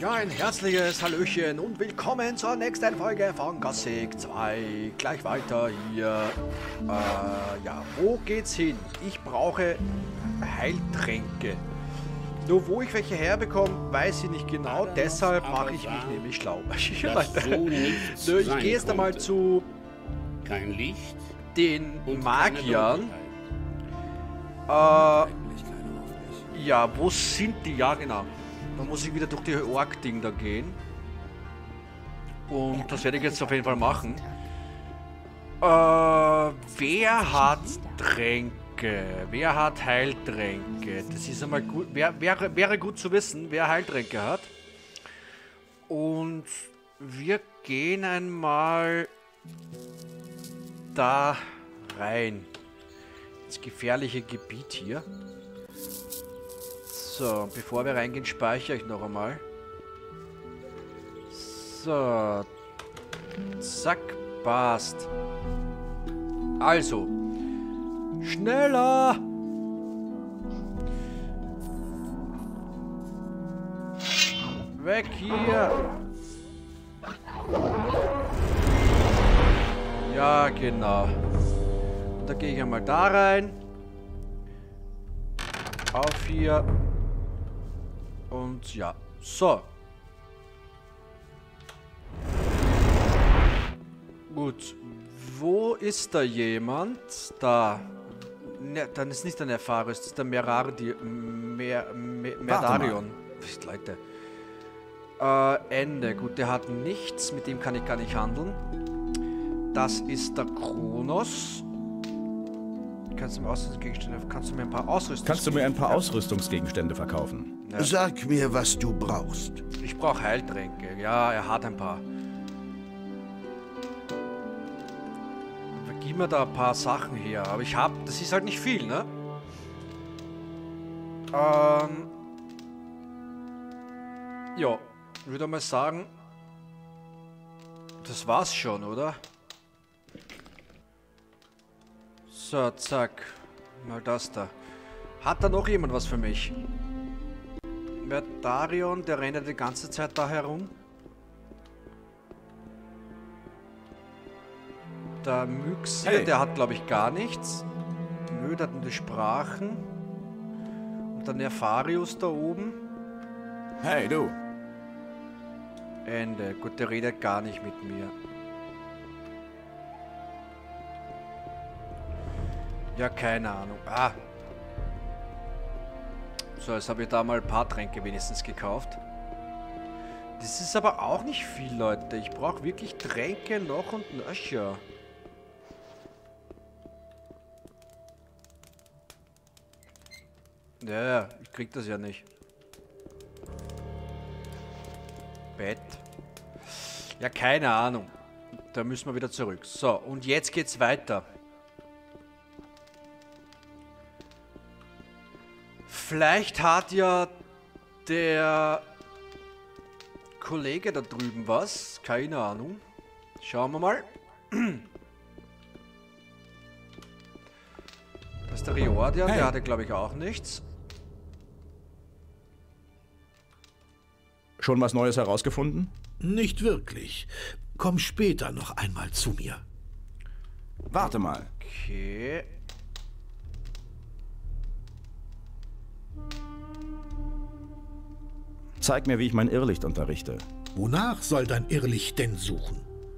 Ja, ein herzliches Hallöchen und willkommen zur nächsten Folge von Gothic 2. Gleich weiter hier. Ja, wo geht's hin? Ich brauche Heiltränke. Nur wo ich welche herbekomme, weiß ich nicht genau. Deshalb mache ich mich nämlich schlau. Ich gehe jetzt einmal zu kein Licht den Magiern. Ja, wo sind die? Ja, genau. Dann muss ich wieder durch die Ork-Ding da gehen. Und das werde ich jetzt auf jeden Fall machen. Wer hat Tränke? Wer hat Heiltränke? Das ist einmal gut. Wäre gut zu wissen, wer Heiltränke hat. Und wir gehen einmal da rein. Das gefährliche Gebiet hier. So, bevor wir reingehen, speichere ich noch einmal. So. Zack, passt. Also. Schneller! Weg hier! Ja, genau. Und da gehe ich einmal da rein. Auf hier. Und ja, so. Gut. Wo ist da jemand? Da. Ne, dann ist nicht der Nefaris, das ist der Merdarion. Leute. Ende. Gut, der hat nichts, mit dem kann ich gar nicht handeln. Das ist der Kronos. Kannst du mir ein paar Ausrüstungsgegenstände verkaufen? Ja. Sag mir, was du brauchst. Ich brauche Heiltränke. Ja, er hat ein paar. Gib mir da ein paar Sachen her. Aber ich habe... Das ist halt nicht viel, ne? Ja. Ich würde mal sagen... Das war's schon, oder? So, zack. Mal das da. Hat da noch jemand was für mich? Merdarion, der rennt ja die ganze Zeit da herum. Der Myxia, hey. Der hat glaube ich gar nichts. Nö, der hat nur die Sprachen. Und der Nefarius da oben. Hey, du. Ende. Gut, der redet gar nicht mit mir. Ja, keine Ahnung. Ah. So, jetzt habe ich da mal ein paar Tränke wenigstens gekauft. Das ist aber auch nicht viel, Leute. Ich brauche wirklich Tränke noch und nöcher. Ja, ich krieg das ja nicht. Bett. Ja, keine Ahnung. Da müssen wir wieder zurück. So, und jetzt geht's weiter. Vielleicht hat ja der Kollege da drüben was. Keine Ahnung. Schauen wir mal. Das ist der Riordan, hey. Der hatte glaube ich auch nichts. Schon was Neues herausgefunden? Nicht wirklich. Komm später noch einmal zu mir. Warte mal. Okay. Zeig mir, wie ich mein Irrlicht unterrichte. Wonach soll dein Irrlicht denn suchen?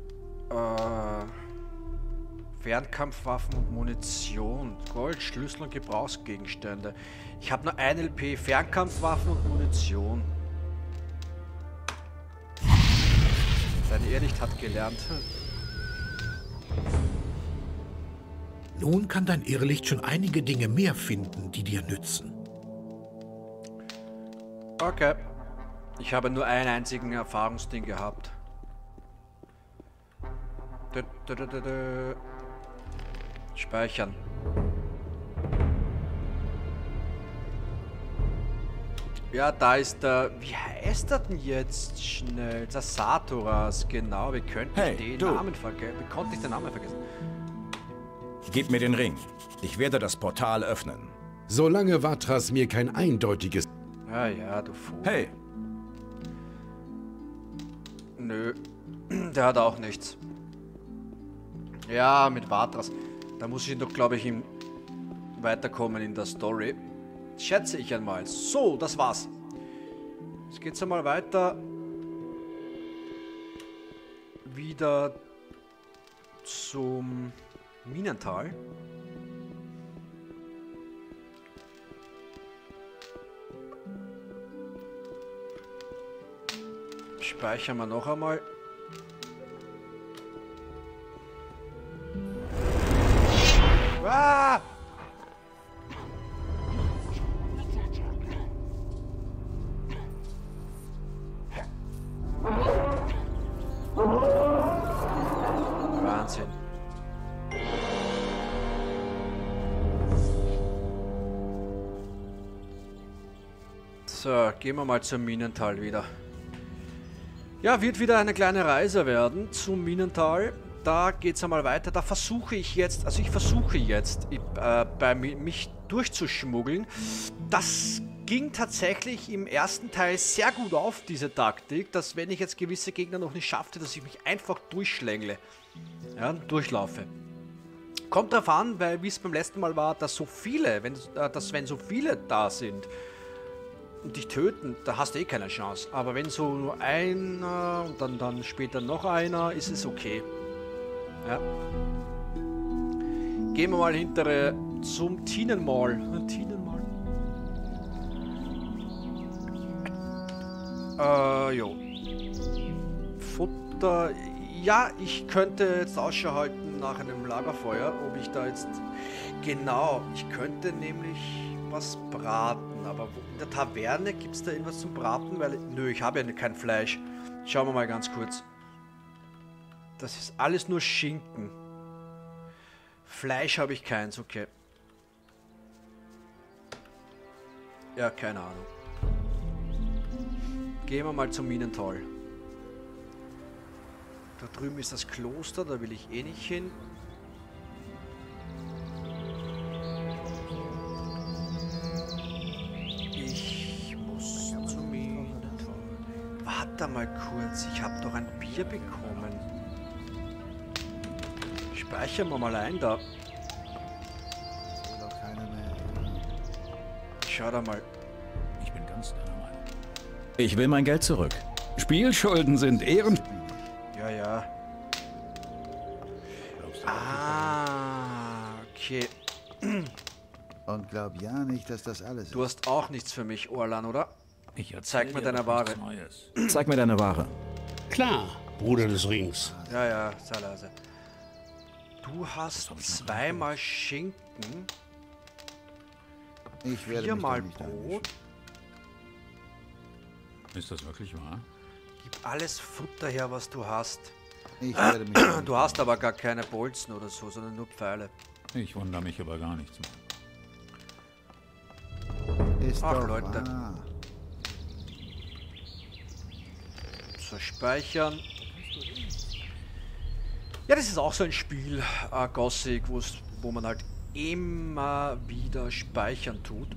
Fernkampfwaffen und Munition. Gold, Schlüssel und Gebrauchsgegenstände. Ich habe nur 1 LP. Fernkampfwaffen und Munition. Dein Irrlicht hat gelernt. Nun kann dein Irrlicht schon einige Dinge mehr finden, die dir nützen. Okay. Ich habe nur einen einzigen Erfahrungsding gehabt. Speichern. Ja, da ist der... Wie heißt das denn jetzt schnell? Der Saturas, genau. Wie könnte ich den Namen vergessen? Wie konnte ich den Namen vergessen? Gib mir den Ring. Ich werde das Portal öffnen. Solange Vatras mir kein eindeutiges... Ja, ja, du Vogel. Hey! Nö. Der hat auch nichts. Ja, mit Vatras. Da muss ich doch, glaube ich, weiterkommen in der Story. Schätze ich einmal. So, das war's. Jetzt geht's einmal weiter. Wieder zum Minental. Speichern wir noch einmal. Ah! Wahnsinn. So, gehen wir mal zum Minental wieder. Ja, wird wieder eine kleine Reise werden zum Minental. Da geht es einmal weiter. Da versuche ich jetzt, mich durchzuschmuggeln. Das ging tatsächlich im ersten Teil sehr gut auf, diese Taktik, dass wenn ich jetzt gewisse Gegner noch nicht schaffte, dass ich mich einfach durchschlängle. Ja, durchlaufe. Kommt darauf an, weil wie es beim letzten Mal war, dass so viele, wenn so viele da sind und dich töten, da hast du eh keine Chance. Aber wenn so nur einer und dann später noch einer, ist es okay. Ja. Gehen wir mal hinterher zum Tinenmall. Jo. Futter. Ja, ich könnte jetzt Ausschau halten nach einem Lagerfeuer, ob ich da jetzt... Genau, ich könnte nämlich was braten, aber in der Taverne gibt es da irgendwas zum Braten? Weil, nö, ich habe ja kein Fleisch. Schauen wir mal ganz kurz. Das ist alles nur Schinken. Fleisch habe ich keins, okay. Ja, keine Ahnung. Gehen wir mal zum Minental. Da drüben ist das Kloster, da will ich eh nicht hin. Ich muss zum Minental. Warte mal kurz, ich habe doch ein Bier bekommen. Speichern wir mal ein da. Schau da mal. Ich bin ganz deiner Meinung. Ich will mein Geld zurück. Spielschulden sind Ehren... Ja, ja. Ah, okay. Und glaub ja nicht, dass das alles Du hast auch nichts für mich, Orlan, oder? Zeig mir dir deine doch Ware. nichts Neues. Zeig mir deine Ware. Klar, Bruder des Rings. Ja, ja, sei leise. Du hast zweimal Schinken, Ich werde mich viermal da nicht Brot. Ist das wirklich wahr? Gib alles Futter her, was du hast. einmischen. Ich werde mich da nicht Du hast aber gar keine Bolzen oder so, sondern nur Pfeile. Ich wundere mich aber gar nichts mehr. Ist Ach, doch Leute. wahr. So, speichern. Ja, das ist auch so ein Spiel, Gothic, wo man halt immer wieder speichern tut.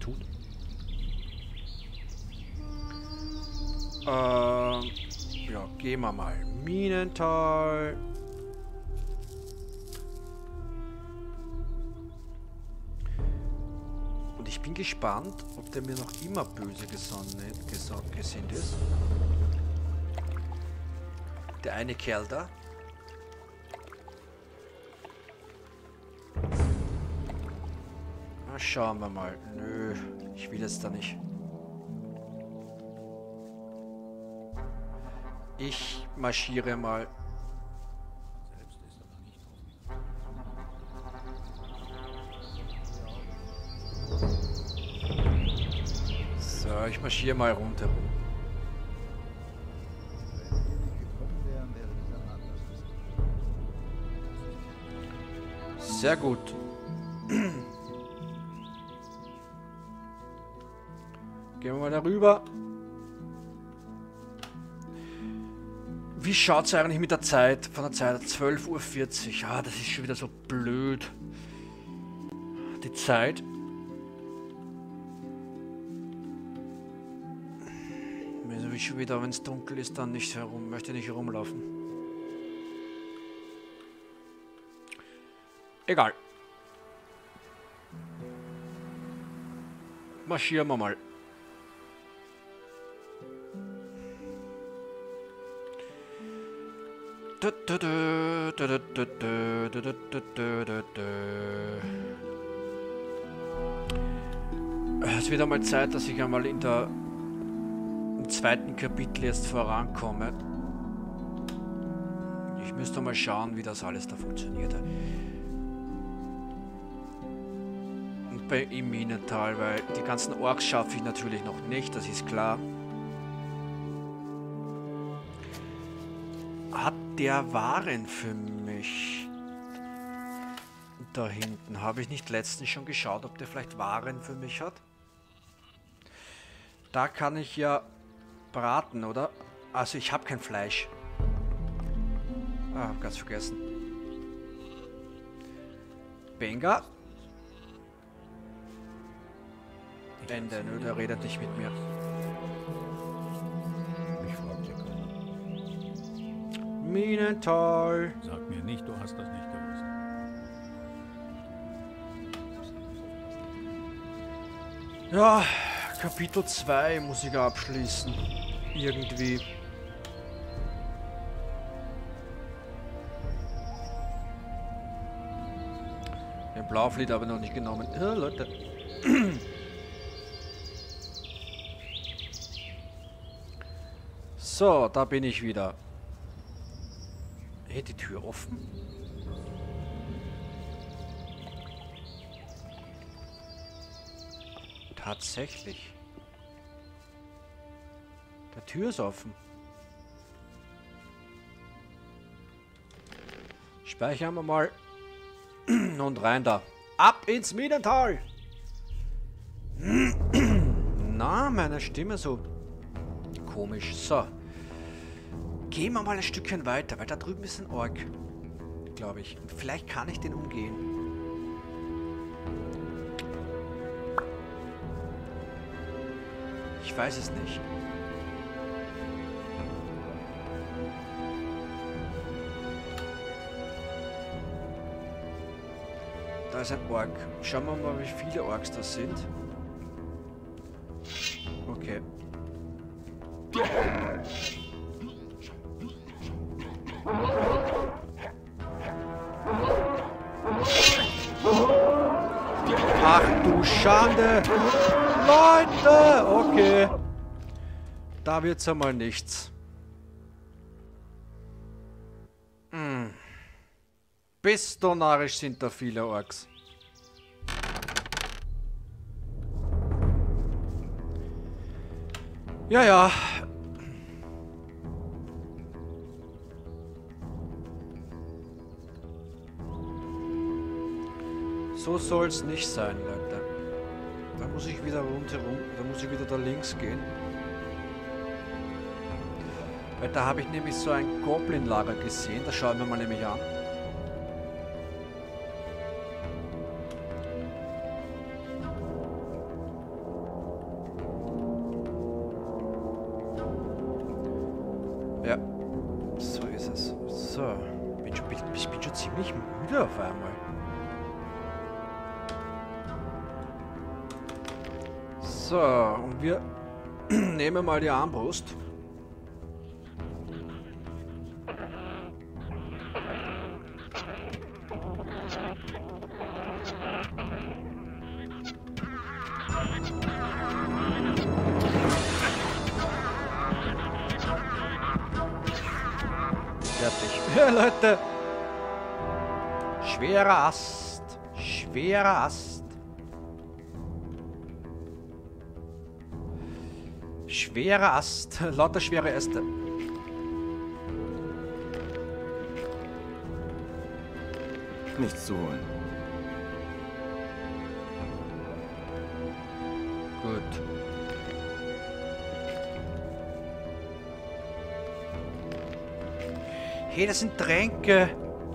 Ja, gehen wir mal. Minental. Und ich bin gespannt, ob der mir noch immer böse gesinnt ist. Der eine Kerl da. Na, schauen wir mal. Nö, ich will jetzt da nicht. Ich marschiere mal. So, ich marschiere mal rundherum. Sehr gut. Gehen wir mal darüber. Wie schaut es eigentlich mit der Zeit? Von der Zeit 12:40 Uhr. Ah, das ist schon wieder so blöd. Die Zeit. Wenn ich schon wieder, wenn es dunkel ist, dann nicht herum, möchte nicht herumlaufen. Egal. Marschieren wir mal. Es wird einmal Zeit, dass ich einmal im zweiten Kapitel erst vorankomme. Ich müsste mal schauen, wie das alles da funktioniert. Und im Minental, weil die ganzen Orks schaffe ich natürlich noch nicht, das ist klar. Hat der Waren für mich? Da hinten. Habe ich nicht letztens schon geschaut, ob der vielleicht Waren für mich hat? Da kann ich ja braten, oder? Also ich habe kein Fleisch. Ah, hab ganz vergessen. Benga? Ende, nö, der redet nicht mit mir. Ich frag dir keinen. Minental. Sag mir nicht, du hast das nicht gewusst. Ja, Kapitel 2 muss ich abschließen. Irgendwie. Den Blauflied aber noch nicht genommen. Ja, Leute. So, da bin ich wieder. Hey, die Tür offen? Tatsächlich. Der Tür ist offen. Speichern wir mal. Und rein da. Ab ins Minental! Na, meine Stimme so komisch. So. Gehen wir mal ein Stückchen weiter, weil da drüben ist ein Ork. Glaube ich. Und vielleicht kann ich den umgehen. Ich weiß es nicht. Da ist ein Ork. Schauen wir mal, wie viele Orks das sind. Okay. Ach du Schande! Leute! Okay. Da wird's einmal nichts. Bist du narrisch, sind da viele Orks. Ja, ja. So soll's nicht sein, Leute. Da muss ich wieder rundherum, da muss ich wieder da links gehen. Weil da habe ich nämlich so ein Goblin-Lager gesehen, das schauen wir mal nämlich an. Ja, so ist es. So, ich bin schon ziemlich müde auf einmal. So, und wir nehmen mal die Armbrust. Fertig. Ja, Leute. Schwerer Ast. Schwerer Ast. Schwerer Ast. Lauter schwere Äste. Nichts zu holen. Gut. Hey, das sind Tränke.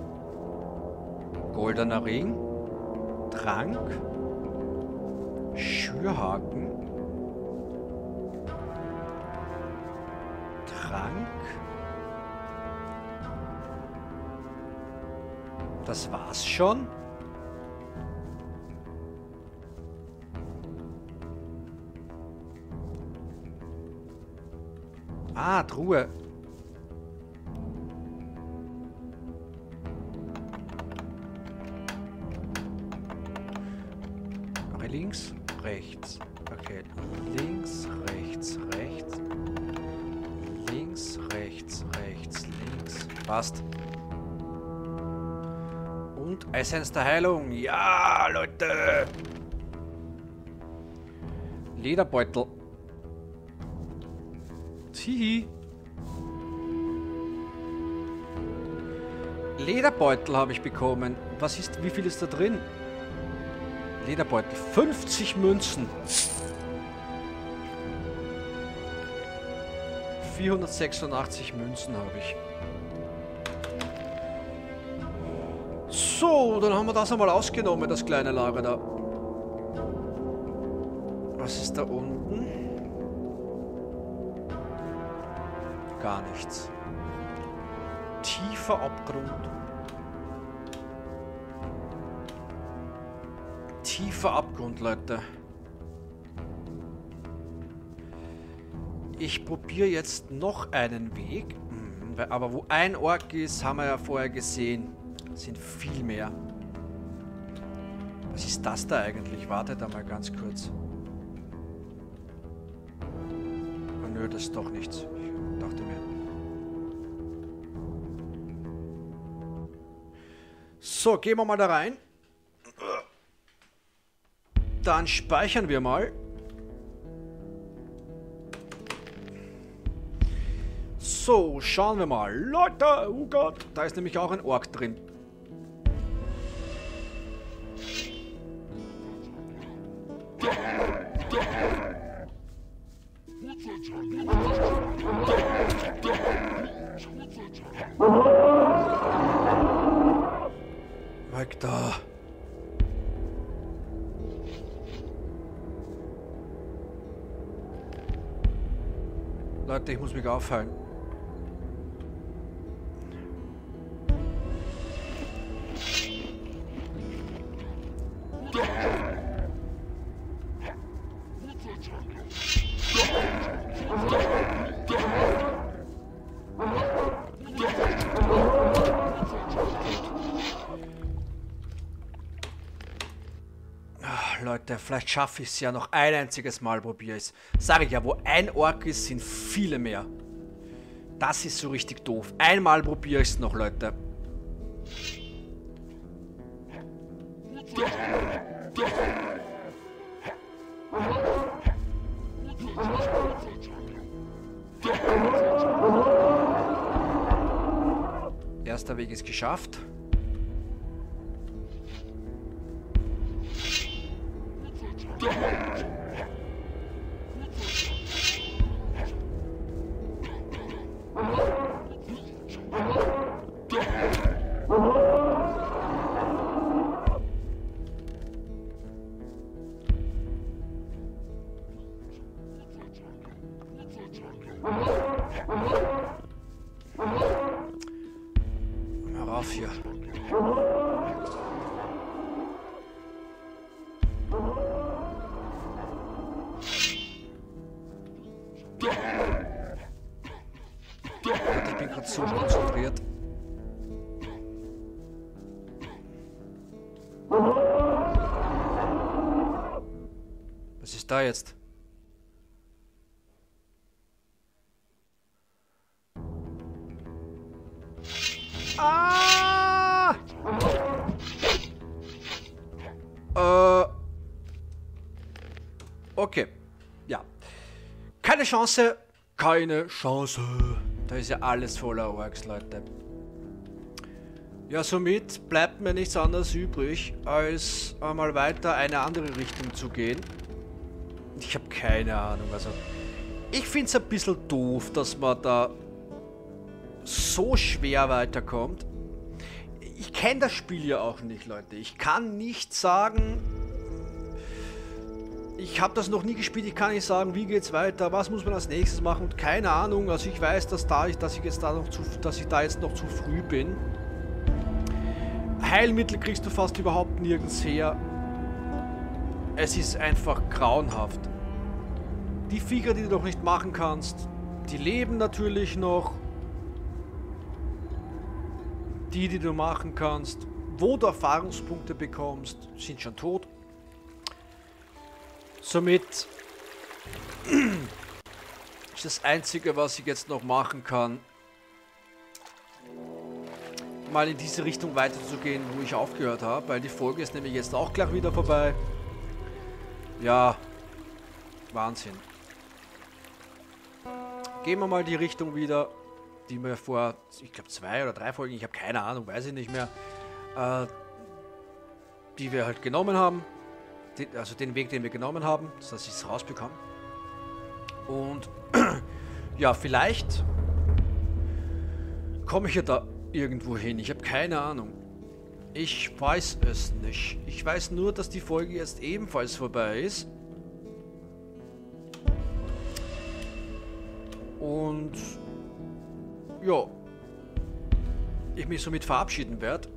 Goldener Ring. Trank. Schürhaken. Trank. Das war's schon. Ah, Truhe. Okay, links, rechts. Okay, links, rechts, rechts. Links, rechts, rechts, links. Passt. Und Essenz der Heilung. Ja, Leute. Lederbeutel. Hihi. Lederbeutel habe ich bekommen. Was ist, wie viel ist da drin? Lederbeutel. 50 Münzen. 486 Münzen habe ich. So, dann haben wir das einmal ausgenommen, das kleine Lager da. Was ist da unten? Gar nichts. Tiefer Abgrund. Tiefer Abgrund, Leute. Ich probiere jetzt noch einen Weg. Aber wo ein Ork ist, haben wir ja vorher gesehen. Sind viel mehr. Was ist das da eigentlich? Wartet da mal ganz kurz. Oh, nö, das ist doch nichts. Ich dachte mir. So, gehen wir mal da rein. Dann speichern wir mal. So, schauen wir mal. Leute, oh Gott, da ist nämlich auch ein Ork drin. Weg da. Leute, ich muss mich aufheilen. Leute, vielleicht schaffe ich es ja noch ein einziges Mal, probiere ich es. Sage ich ja, wo ein Ork ist, sind viele mehr. Das ist so richtig doof. Einmal probiere ich es noch, Leute. Erster Weg ist geschafft. Mal rauf hier. Ich bin gerade so konzentriert. Was ist da jetzt? Ah! Okay. Ja. Keine Chance. Keine Chance. Da ist ja alles voller Orks, Leute. Ja, somit bleibt mir nichts anderes übrig, als einmal weiter eine andere Richtung zu gehen. Ich habe keine Ahnung, also ich finde es ein bisschen doof, dass man da so schwer weiterkommt. Ich kenne das Spiel ja auch nicht, Leute. Ich kann nicht sagen, Ich habe das noch nie gespielt, ich kann nicht sagen, wie geht's weiter, was muss man als nächstes machen und keine Ahnung. Also ich weiß, dass ich da jetzt noch zu früh bin. Heilmittel kriegst du fast überhaupt nirgends her. Es ist einfach grauenhaft. Die Viecher, die du noch nicht machen kannst, die leben natürlich noch. Die du machen kannst, wo du Erfahrungspunkte bekommst, sind schon tot. Somit ist das Einzige, was ich jetzt noch machen kann, mal in diese Richtung weiterzugehen, wo ich aufgehört habe, weil die Folge ist nämlich jetzt auch gleich wieder vorbei. Ja, Wahnsinn. Gehen wir mal die Richtung wieder, die wir vor, ich glaube 2 oder 3 Folgen, ich habe keine Ahnung, weiß ich nicht mehr, die wir halt genommen haben. Also den Weg, den wir genommen haben, dass ich es rausbekomme. Und ja, vielleicht komme ich ja da irgendwo hin. Ich habe keine Ahnung. Ich weiß es nicht. Ich weiß nur, dass die Folge jetzt ebenfalls vorbei ist. Und ja, ich mich somit verabschieden werde.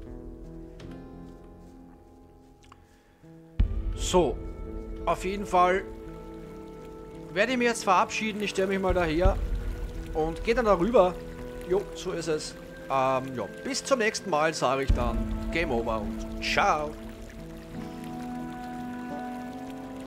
So, auf jeden Fall werde ich mich jetzt verabschieden. Ich stelle mich mal daher und gehe dann darüber. Jo, so ist es. Ja, bis zum nächsten Mal sage ich dann Game Over und ciao.